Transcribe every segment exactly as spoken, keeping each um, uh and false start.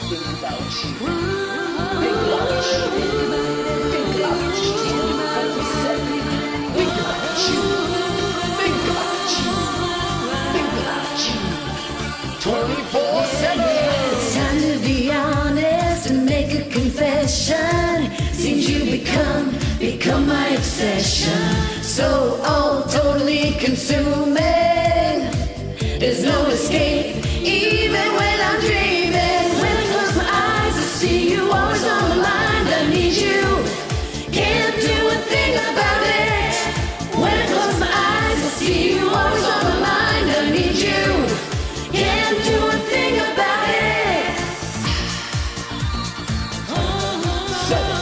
think about you. Think about you. Think about you. Think about you. Think about you. Think about you. twenty-four seven. It's time to be honest and make a confession. Seems you become, become my obsession. So all totally consuming. There's no escape, even when I'm dreaming. When I close my eyes, I see you always on my mind. I need you, can't do a thing about it. When I close my eyes, I see you always on my mind. I need you, can't do a thing about it. Seven.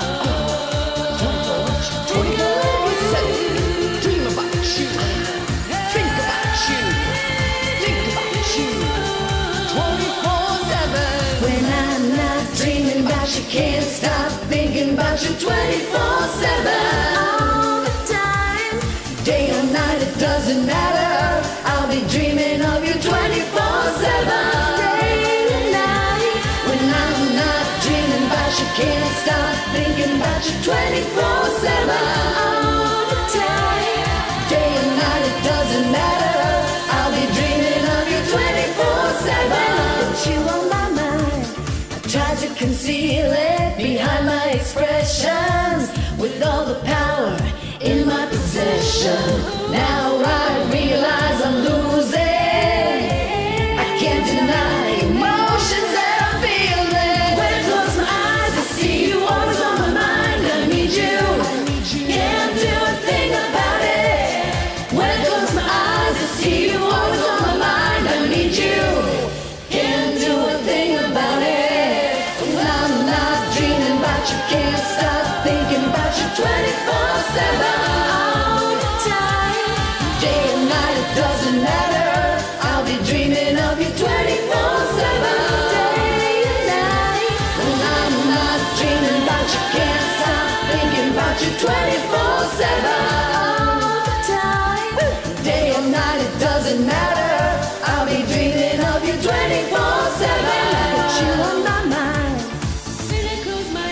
twenty-four seven. Dream about you. Think about you. Think about you. twenty-four seven. When I'm not dreaming about you, can't stop thinking about you twenty-four seven. All the time, day or night, it doesn't matter. I'll be dreaming of you twenty-four seven. Day and night, when I'm not dreaming about you, can't stop thinking about you twenty-four seven. All the time, day and night, it doesn't matter. I'll be dreaming of you twenty-four seven. Put you on my mind. I tried to conceal it behind my expressions. With all the power in my possession, now I realize I'm losing. I can't deny emotions that I'm feeling. When I close my eyes, I see you always on my mind. I need you, can't do a thing about it. When I close my eyes, I see you always on my mind. I need you, can't do a thing about it. When I'm not dreaming about you, can't stop thinking about you twenty-four seven. All the time, day and night, it doesn't matter. I'll be dreaming of you twenty-four seven. Day and night, when I'm not dreaming about you, can't stop thinking about you twenty-four seven. All the time, day and night, it doesn't matter. I'll be dreaming of you twenty-four seven. Put you on my mind. When I close my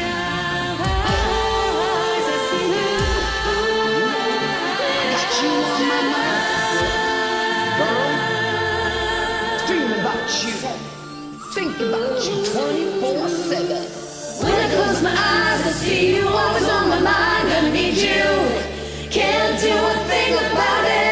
eyes, I see you. Got you on my mind. Girl, dream about you. Think about you twenty-four seven. When I close my eyes, I see you always on my mind. I need you, can't do a thing about it.